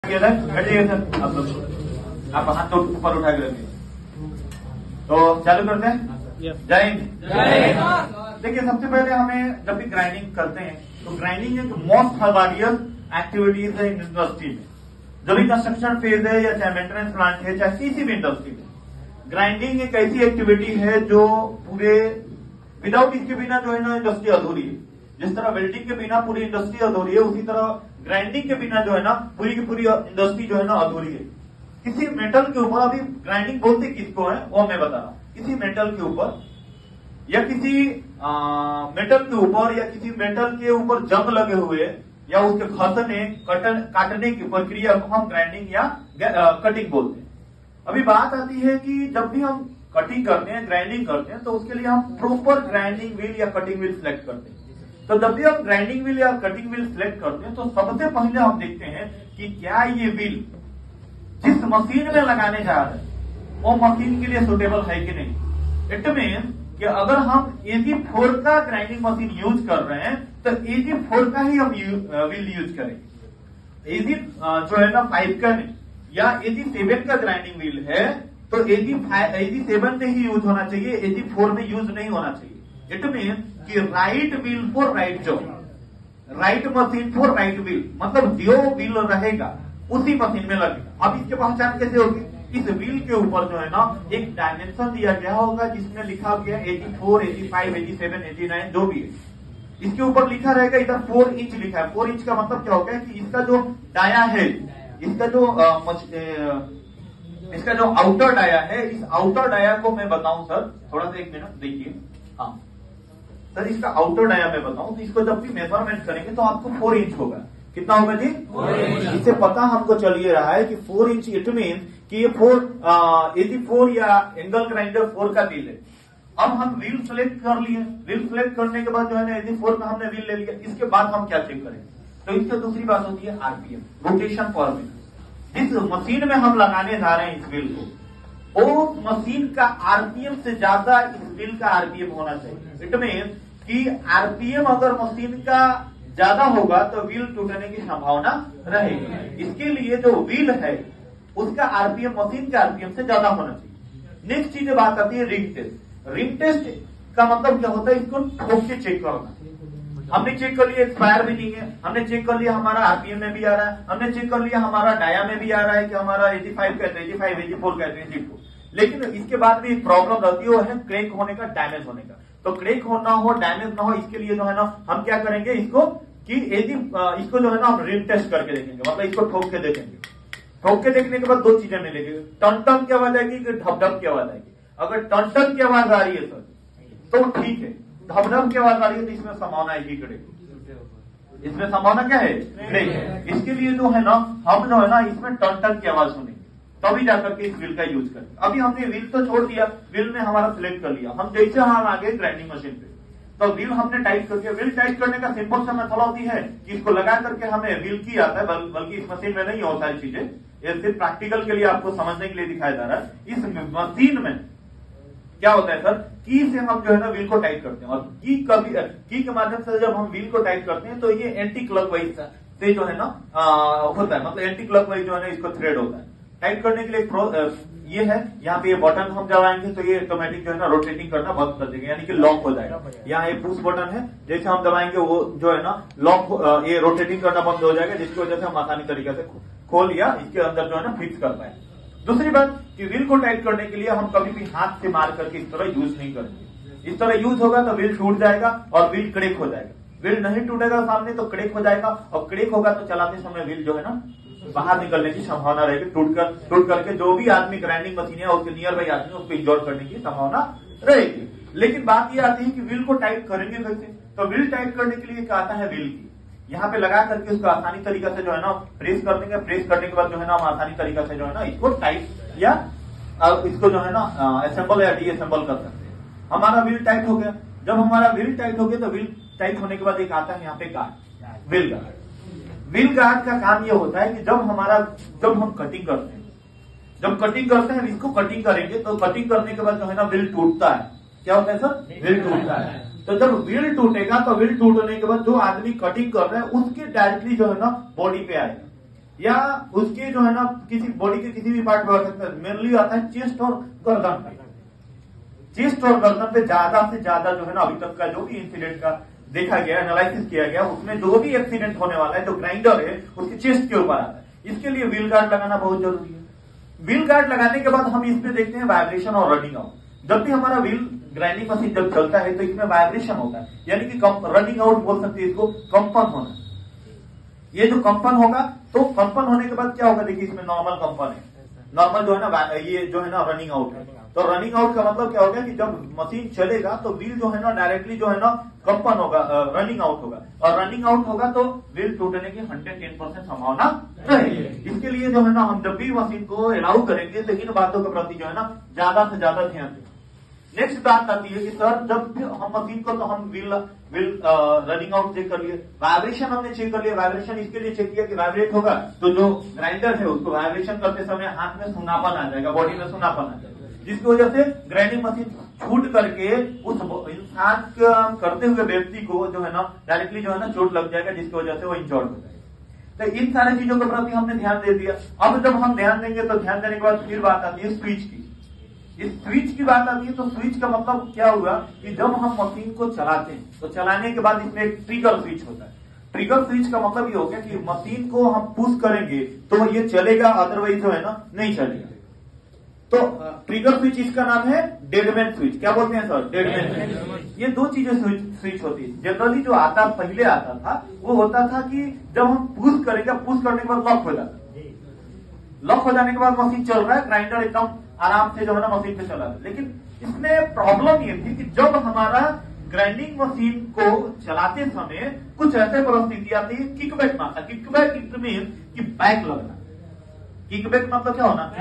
बैठिए सर, आप लोग आप हाथ तो ऊपर उठा के रखिए। तो चालू करते हैं। जय हिंद। देखिए, सबसे पहले हमें जब भी ग्राइंडिंग करते हैं तो ग्राइंडिंग एक मोस्ट हजारियस एक्टिविटीज है इंडस्ट्री में। जो भी कंस्ट्रक्शन फेज है या चाहे मेंटेनेंस प्लांट है, चाहे किसी भी इंडस्ट्री में, ग्राइंडिंग एक ऐसी एक्टिविटी है जो पूरे विदाउट इसके बिना जो है ना इंडस्ट्री अधूरी है। जिस तरह वेल्डिंग के बिना पूरी इंडस्ट्री अधूरी है, उसी तरह ग्राइंडिंग के बिना जो है ना पूरी की पूरी इंडस्ट्री जो है ना अधूरी है। किसी मेटल के ऊपर, अभी ग्राइंडिंग बोलते किसको है वो मैं बता रहा हूं, किसी मेटल के ऊपर या किसी मेटल के ऊपर या किसी मेटल के ऊपर जंग लगे हुए या उसके घसने काटने की प्रक्रिया को हम ग्राइंडिंग या कटिंग बोलते हैं। अभी बात आती है कि जब भी हम कटिंग करते हैं, ग्राइंडिंग करते हैं, तो उसके लिए हम प्रॉपर ग्राइंडिंग व्हील या कटिंग व्हील सिलेक्ट करते हैं। तो जब भी हम ग्राइंडिंग व्हील या कटिंग व्हील सिलेक्ट करते हैं तो सबसे पहले हम देखते हैं कि क्या ये व्हील जिस मशीन में लगाने जा रहे हैं वो मशीन के लिए सुटेबल है कि नहीं। इट मीन कि अगर हम AG4 का ग्राइंडिंग मशीन यूज कर रहे हैं तो AG4 का ही हम व्हील यूज करेंगे। AG जो है ना 5 का नहीं, या AG7 का ग्राइंडिंग व्हील है तो AG7 में ही यूज होना चाहिए, AG4 में यूज नहीं होना चाहिए। इट मीन कि right wheel for right job, right machine for right wheel, मतलब जो व्हील रहेगा उसी मशीन में लगेगा। अब इसकी पहचान कैसे होगी? इस व्हील के ऊपर जो है ना एक डायमेंशन दिया गया होगा जिसमें लिखा गया AG4, AG5, AG7, AG9 जो भी है। इसके ऊपर लिखा रहेगा, इधर 4 इंच लिखा है। 4 इंच का मतलब क्या होगा कि इसका जो डाया है, इसका जो आउटर डाया है, इस आउटर डाया को मैं बताऊं सर, थोड़ा सा एक मिनट देखिए। हाँ सर, इसका आउटर डाया मैं बताऊं तो इसको जब भी मेजरमेंट करेंगे तो आपको 4 इंच होगा। कितना होगा जी? 4 इंच। इससे पता हमको चल ये रहा है कि 4 इंच, इट मीन कि ये 4 या एंगल ग्राइंडर 4 का व्हील है। अब हम व्हील सेलेक्ट कर लिए, व्हील सेलेक्ट करने के बाद जो है ना AG4 का हमने व्हील ले लिया। इसके बाद हम क्या चेक करेंगे? तो इससे दूसरी बात होती है RPM, रोटेशन पर मिनट। जिस मशीन में हम लगाने जा रहे हैं इस व्हील को, उस मशीन का RPM से ज्यादा इस व्हील का RPM होना चाहिए। इट मीन कि RPM अगर मशीन का ज्यादा होगा तो व्हील टूटने की संभावना रहेगी। इसके लिए जो व्हील है उसका RPM मशीन के RPM से ज्यादा होना चाहिए। नेक्स्ट चीज बात आती है रिंग टेस्ट। रिंग टेस्ट का मतलब क्या होता है? इसको ठोक के चेक करना। हमने चेक कर लिया एक्सपायर भी नहीं है, हमने चेक कर लिया हमारा RPM में भी आ रहा है, हमने चेक कर लिया हमारा डाया में भी आ रहा है कि हमारा AG5 कहते हैं, AG4 कहते हैं, AG4। लेकिन इसके बाद भी एक प्रॉब्लम रहती है, वो है क्रैक होने का, डैमेज होने का। तो क्रैक ना हो, डैमेज ना हो, इसके लिए जो है ना हम क्या करेंगे इसको कि इसको जो है ना हम रिंग टेस्ट करके देखेंगे, मतलब इसको ठोक के देखेंगे। ठोक के देखने के बाद दो चीजें मिलेगी, टन टन की आवाज आएगी कि ढप ढप की आवाज आएगी। अगर टन टन की आवाज आ रही है सर तो ठीक है, ढप ढप की आवाज आ रही है तो इसमें संभावना है कि क्रैक, इसमें संभावना क्या है? क्रैक है। इसके लिए जो है ना हम जो है ना इसमें टन टन की आवाज सुनेंगे, तभी जाकर के इस व्हील का यूज करें। अभी हमने व्हील तो छोड़ दिया, व्हील ने हमारा सिलेक्ट कर लिया। हम जैसे हम आगे ग्राइंडिंग मशीन पे, तो व्हील हमने टाइट कर दिया। व्हील टाइट करने का सिंपल सा मेथोडोलॉजी है कि इसको लगा करके हमें व्हील की आता है, बल्कि इस मशीन में नहीं होता है चीजें, ये सिर्फ प्रैक्टिकल के लिए आपको समझने के लिए दिखाया जा रहा है। इस मशीन में क्या होता है सर, की से हम जो है ना व्हील को टाइट करते हैं, और की के माध्यम से जब हम व्हील को टाइट करते हैं तो ये एंटी क्लॉकवाइज से जो है ना होता है, मतलब एंटी क्लॉकवाइज जो है ना इसको थ्रेड होता है। टाइट करने के लिए ये है, यहाँ पे ये बटन हम दबाएंगे तो ये ऑटोमेटिक जो है ना रोटेटिंग करना बंद कर देंगे, यानी कि लॉक हो जाएगा। यहाँ ये पुश बटन है, जैसे हम दबाएंगे वो जो है ना लॉक, ये रोटेटिंग करना बंद हो जाएगा, जिसकी वजह से हम आसानी तरीके से खोल या इसके अंदर जो है ना फिक्स कर पाए। दूसरी बात कि व्हील को टाइट करने के लिए हम कभी भी हाथ से मार करके इस तरह यूज नहीं करेंगे। इस तरह यूज होगा तो व्हील टूट जाएगा और व्हील क्रैक हो जाएगा। व्हील नहीं टूटेगा सामने तो क्रैक हो जाएगा, और क्रैक होगा तो चलाते समय व्हील जो है ना बाहर निकलने की संभावना रहेगी। टूट करके जो भी आदमी ग्राइंडिंग मशीन है उसके नियर बाई आदमी उसको इंजोर करने की संभावना रहेगी। लेकिन बात ये आती है कि व्हील को टाइट करेंगे कैसे? तो व्हील टाइट करने के लिए क्या आता है, व्हील की यहाँ पे लगा करके उसको आसानी तरीका से जो है ना प्रेस कर देंगे। प्रेस करने के बाद जो है ना हम आसानी तरीका से जो है ना इसको टाइट या इसको जो है ना असेंबल या डीअसेंबल कर सकते हैं। हमारा व्हील टाइट हो गया। जब हमारा व्हील टाइट हो गया तो व्हील टाइट होने के बाद एक आता है यहाँ पे guard, wheel guard. Wheel guard का काम यह होता है कि जब हम कटिंग करते हैं, इसको कटिंग करेंगे तो कटिंग करने के बाद जो है ना व्हील टूटता है। क्या होता है सर? व्हील टूटता है। तो जब व्हील टूटेगा तो व्हील टूटने के बाद जो आदमी कटिंग कर रहा है उसके डायरेक्टली जो है ना बॉडी पे आएगा। या उसके जो है ना किसी बॉडी के किसी भी पार्ट में हो सकता है। मेनली आता है चेस्ट और गर्दन पे। चेस्ट और गर्दन पे ज्यादा से ज्यादा जो है ना अभी तक का जो भी इंसिडेंट का देखा गया, एनालिसिस किया गया, उसमें जो भी एक्सीडेंट होने वाला है, जो ग्राइंडर है उसके चेस्ट के ऊपर आता है। इसके लिए व्हील गार्ड लगाना बहुत जरूरी है। व्हील गार्ड लगाने के बाद हम इसमें देखते हैं वाइब्रेशन और रनिंग आउट। जब भी हमारा व्हील ग्राइंडिंग मशीन जब चलता है तो इसमें वाइब्रेशन होता है, यानी कि रनिंग आउट बोल सकते हैं इसको, कंपन होना। ये जो कंपन होगा, तो कंपन होने के बाद क्या होगा, देखिए इसमें नॉर्मल कंपन है, नॉर्मल जो है ना, ये जो है ना रनिंग आउट है। तो रनिंग आउट का मतलब क्या होगा कि जब मशीन चलेगा तो व्हील जो है ना डायरेक्टली जो है ना कंपन होगा, रनिंग आउट होगा, और रनिंग आउट होगा तो व्हील टूटने की 110% संभावना रहेगी। इसके लिए जो है ना हम जब भी मशीन को अलाउ करेंगे तो इन बातों के प्रति जो है ना ज्यादा से ज्यादा ध्यान दें। नेक्स्ट बात आती है कि सर जब भी हम मशीन को, तो हम व्हील रनिंग आउट चेक कर लिए, वाइब्रेशन हमने चेक कर लिया। वाइब्रेशन इसके लिए चेक किया कि वाइब्रेट होगा तो जो ग्राइंडर है उसको वाइब्रेशन करते समय हाथ में सुनापन आ जाएगा, बॉडी में सुनापन आ जाएगा, जिसकी वजह से ग्राइंडिंग मशीन छूट करके उस इंसान करते हुए व्यक्ति को जो है ना डायरेक्टली जो है ना चोट लग जाएगा, जिसकी वजह से वो इंजर्ड हो जाएगा। तो इन सारी चीजों के प्रति हमने ध्यान दे दिया। अब जब हम ध्यान देंगे तो ध्यान देने के बाद फिर बात आती है स्विच की। इस स्विच की बात आती है तो स्विच का मतलब क्या हुआ कि जब हम मशीन को चलाते हैं तो चलाने के बाद इसमें एक ट्रिगर स्विच होता है। ट्रिगर स्विच का मतलब ये हो गया कि मशीन को हम पुश करेंगे तो ये चलेगा, अदरवाइज जो है ना नहीं चलेगा। तो ट्रिगर स्विच इसका नाम है डेडमैन स्विच। क्या बोलते हैं सर? Dead man switch. ये दो चीजें स्विच होती है। जनरली जो आता पहले आता था वो होता था कि जब हम पुश करेंगे, पुश करने के बाद लॉक हो जाता है, लॉक हो जाने के बाद मशीन चल रहा है, ग्राइंडर एकदम आराम से जो है ना मशीन पे चला रहा है। लेकिन इसमें प्रॉब्लम ये थी कि जब हमारा ग्राइंडिंग मशीन को चलाते समय कुछ ऐसे परिस्थिति आती है, किकबैक मारता। किकबैक इट मीन कि बैक लगना। किकबैक मतलब क्या होना,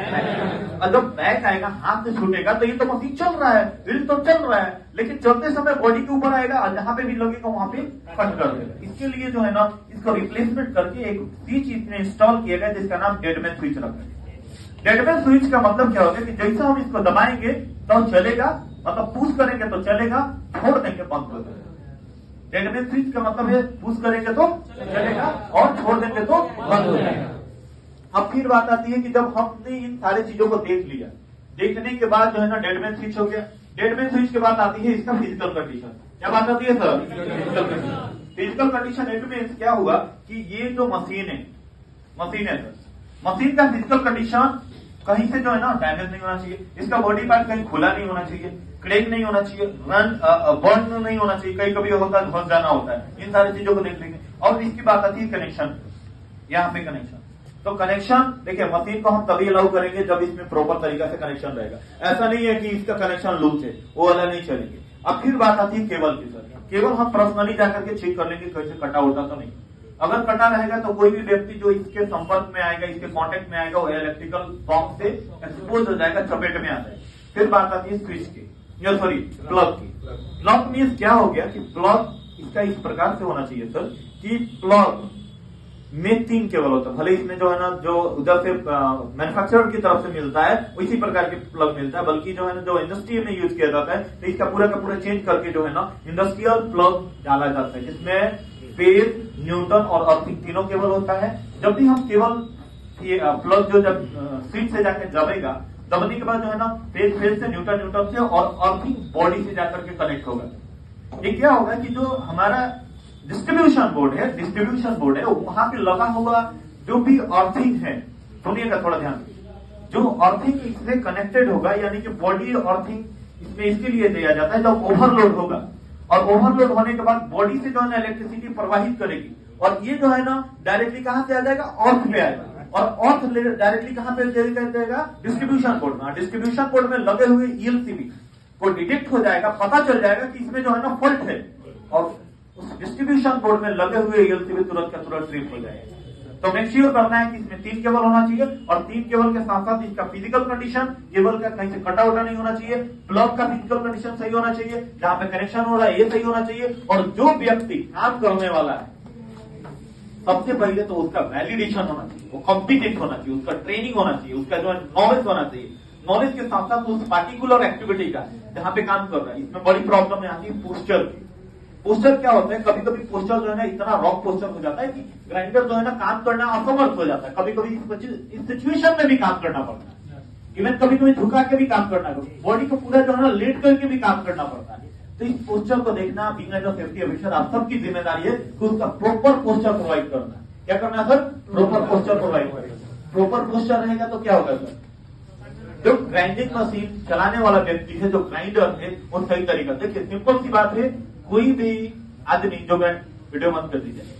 और जब बैक आएगा, हाथ से छूटेगा, तो ये तो मशीन चल रहा है, व्हील तो चल रहा है, लेकिन चलते समय बॉडी के ऊपर आएगा और जहां पे भी लगेगा वहां पे कट कर देगा। इसके लिए जो है ना इसको रिप्लेसमेंट करके एक स्विच इसमें इंस्टॉल किया गया जिसका नाम डेडमैन स्विच रखा है। डेडमैन स्विच का मतलब क्या होगा कि जैसे हम इसको दबाएंगे तो चलेगा, मतलब पुश करेंगे तो चलेगा, छोड़ देंगे बंद कर देगा। डेडमैन स्विच का मतलब है पुश करेंगे तो चलेगा और छोड़ देंगे तो बंद हो जाएगा। अब फिर बात आती है कि जब हमने इन सारी चीजों को देख लिया, देखने के बाद जो है ना डेडमैन स्विच हो गया। डेडमैन स्विच के बाद आती है इसका फिजिकल कंडीशन। क्या बात आती है sir? Physical condition. Physical condition it means क्या हुआ कि ये जो मशीन है सर, मशीन का फिजिकल कंडीशन कहीं से जो है ना डैमेज नहीं होना चाहिए, इसका बॉडी पार्ट कहीं खुला नहीं होना चाहिए, क्रैक नहीं होना चाहिए, बर्न नहीं होना चाहिए, कहीं कभी होता है धस जाना होता है। इन सारी चीजों को देख लेंगे। और इसकी बात आती है कनेक्शन। यहाँ पे कनेक्शन, तो कनेक्शन देखिए मशीन को हम तभी अलाउ करेंगे जब इसमें प्रॉपर तरीका से कनेक्शन रहेगा। ऐसा नहीं है कि इसका कनेक्शन लूज है, वो वाला नहीं चलेंगे। अब फिर बात आती है केबल की। सर केबल हम पर्सनली जाकर के चेक कर लेंगे कैसे कटा होता तो नहीं। अगर कटा रहेगा तो कोई भी व्यक्ति जो इसके संपर्क में आएगा, इसके कांटेक्ट में आएगा, वो इलेक्ट्रिकल बॉक्स से एक्सपोज हो जाएगा, चपेट में आ जाएगा। फिर बात आती है स्विच की, या सॉरी प्लग की। प्लग मीन्स क्या हो गया कि प्लग इसका इस प्रकार से होना चाहिए सर कि प्लग में 3 केबल होता है। भले इसमें जो है ना जो उधर से मैन्युफैक्चरर की तरफ से मिलता है उसी प्रकार के प्लग मिलता है, बल्कि जो है ना जो इंडस्ट्री में यूज किया जाता है तो इसका पूरा का पूरा चेंज करके जो है ना इंडस्ट्रियल प्लग डाला जाता है, जिसमें फेज, न्यूट्रल और अर्थिंग तीनों केबल होता है। जब भी हम केबल प्लग जो जब स्विच से जाकर दबेगा, दबने के बाद जो है ना फेज से, न्यूट्रल से और अर्थिंग बॉडी से जाकर के कनेक्ट होगा। ये क्या होगा कि जो हमारा डिस्ट्रीब्यूशन बोर्ड है वहां पे लगा हुआ जो भी अर्थिंग है, सुनिएगा थोड़ा ध्यान, जो अर्थिंग इससे कनेक्टेड होगा, यानी कि बॉडी अर्थिंग इसमें इसके लिए दिया जाता है जब ओवरलोड होगा, और ओवरलोड होने के बाद बॉडी से जो है ना इलेक्ट्रिसिटी प्रवाहित करेगी, और ये जो है ना डायरेक्टली कहां से आ जाएगा, अर्थ में आएगा, और अर्थ डायरेक्टली कहां पे जाएगा, डिस्ट्रीब्यूशन बोर्ड में। डिस्ट्रीब्यूशन बोर्ड में लगे हुए ईएलसीबी को डिटेक्ट हो जाएगा, पता चल जाएगा कि इसमें जो है ना फॉल्ट है, और उस डिस्ट्रीब्यूशन बोर्ड में लगे हुए ईएलसीबी तुरंत का तुरंत ट्रिप हो जाएगा। तो मेक श्योर करना है कि इसमें 3 केबल होना चाहिए, और 3 केबल के साथ साथ इसका फिजिकल कंडीशन, केबल का कहीं से कटा उटा नहीं होना चाहिए, प्लग का फिजिकल कंडीशन सही होना चाहिए, जहां पे कनेक्शन हो रहा है ये सही होना चाहिए, और जो व्यक्ति काम करने वाला है सबसे पहले तो उसका वैलिडेशन होना चाहिए, वो कॉम्पिटेंट होना चाहिए, उसका ट्रेनिंग होना चाहिए, उसका जो है नॉलेज होना चाहिए। नॉलेज के साथ साथ उस पार्टिकुलर एक्टिविटी का जहां पे काम कर रहा है। इसमें बड़ी प्रॉब्लम आती है पोस्चर की। पोस्चर क्या होता है, कभी कभी पोस्चर जो है ना इतना रॉक पोस्चर हो जाता है कि ग्राइंडर जो है ना काम करना असमर्थ हो जाता है। कभी कभी इस सिचुएशन में भी काम करना पड़ता है, इवन कभी कभी झुका के भी काम करना, बॉडी को पूरा जो है ना लेट करके भी काम करना पड़ता है। तो इस पोस्चर को देखना being as a safety officer आप सबकी जिम्मेदारी है कि उसका प्रॉपर पोस्चर प्रोवाइड करना। क्या करना है सर? प्रॉपर पोस्चर प्रोवाइड करेगा। प्रॉपर पोस्चर रहेगा तो क्या होगा सर, जो ग्राइंडिंग मशीन चलाने वाला व्यक्ति है, जो ग्राइंडर है, वो सही तरीका से, देखिए सिंपल सी बात है, कोई भी आदमी जो वीडियो बंद कर दीजिए,